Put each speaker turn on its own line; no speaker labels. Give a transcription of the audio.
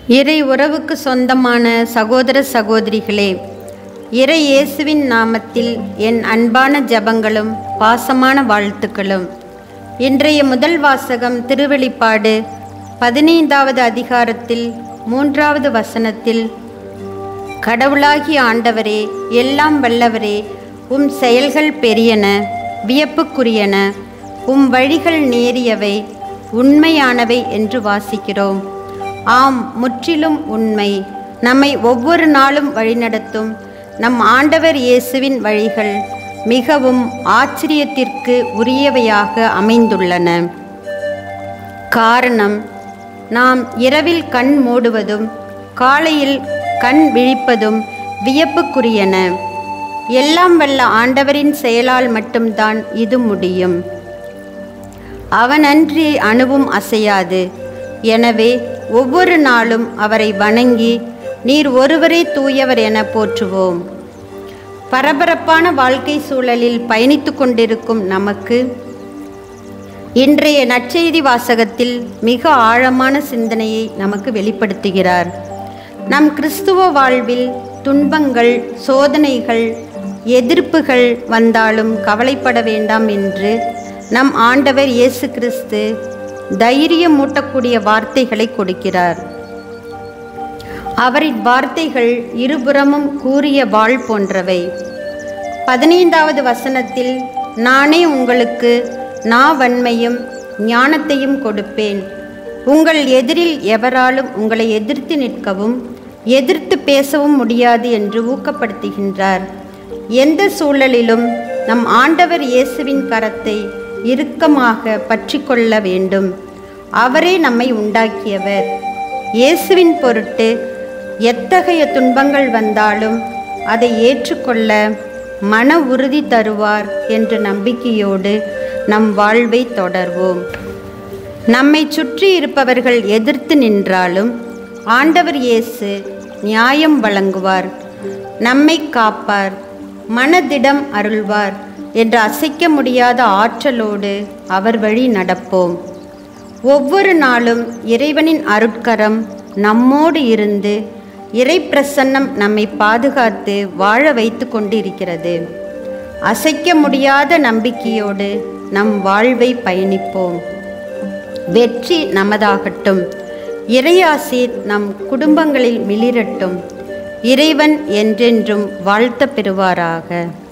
இறை உறவுக்கு சொந்தமான சகோதர சகோதரிகளே, இறை இயேசுவின் நாமத்தில் என் அன்பான ஜெபங்களும் பாசமான வாழ்த்துக்களும். இன்றைய முதல் வாசகம் திருவெளிப்பாடு 15வது அதிகாரத்தில் 3வது வசனத்தில், கடவுளாகிய ஆண்டவரே, எல்லாம் வல்லவரே, உம் செயல்கள் பெரியன, வியப்புக்குரியன, உம் வழிகள் நேரியவை, உண்மையானவை என்று வாசிக்கிறோம். ஆம், முற்றிலும் உண்மை. நம்மை ஒவ்வொரு நாளும் வழிநடத்தும் நம் ஆண்டவர் இயேசுவின் வழிகள் மிகவும் ஆச்சரியத்திற்கு உரியவையாக அமைந்துள்ளன. காரணம், நாம் இரவில் கண் மூடுவதும் காலையில் கண் விழிப்பதும் வியப்புக்குரியன. எல்லாம் வல்ல ஆண்டவரின் செயலால் மட்டும்தான் இது முடியும். அவனன்றி அணுவும் அசையாது. எனவே ஒவ்வொரு நாளும் அவரை வணங்கி நீர் ஒருவரே தூயவர் என போற்றுவோம். பரபரப்பான வாழ்க்கை சூழலில் பயணித்து கொண்டிருக்கும் நமக்கு இன்றைய நற்செய்தி வாசகத்தில் மிக ஆழமான சிந்தனையை நமக்கு வெளிப்படுத்துகிறார். நம் கிறிஸ்துவ வாழ்வில் துன்பங்கள், சோதனைகள், எதிர்ப்புகள் வந்தாலும் கவலைப்பட வேண்டாம் என்று நம் ஆண்டவர் இயேசு கிறிஸ்து தைரியமூட்டக்கூடிய வார்த்தைகளை கொடுக்கிறார். அவரின் வார்த்தைகள் இருபுறமும் கூறிய வாள் போன்றவை. 15வது வசனத்தில், நானே உங்களுக்கு நாவன்மையும் ஞானத்தையும் கொடுப்பேன், உங்கள் எதிரில் எவராலும் உங்களை எதிர்த்து நிற்கவும் எதிர்த்து பேசவும் முடியாது என்று ஊக்கப்படுத்துகின்றார். எந்த சூழலிலும் நம் ஆண்டவர் இயேசுவின் கரத்தை இறுக்கமாக பற்றி கொள்ள வேண்டும். அவரே நம்மை உண்டாக்கியவர். இயேசுவின் பொருட்டு எத்தகைய துன்பங்கள் வந்தாலும் அதை ஏற்றுக்கொள்ள மன உறுதி தருவார் என்ற நம்பிக்கையோடு நம் வாழ்வை தொடர்வோம். நம்மை சுற்றி இருப்பவர்கள் எதிர்த்து நின்றாலும் ஆண்டவர் இயேசு நியாயம் வழங்குவார், நம்மை காப்பார், மனதிடம் அருள்வார் என்ற அசைக்க முடியாத ஆற்றலோடு அவர் வழி நடப்போம். ஒவ்வொரு நாளும் இறைவனின் அருட்கரம் நம்மோடு இருந்து இறை பிரசன்னம் நம்மை பாதுகாத்து வாழ வைத்து கொண்டிருக்கிறது. அசைக்க முடியாத நம்பிக்கையோடு நம் வாழ்வை பயணிப்போம். வெற்றி நமதாகட்டும். இறையாசீர் நம் குடும்பங்களில் மிளிரட்டும். இறைவன் என்றென்றும் வாழ்த்த பெறுவாராக.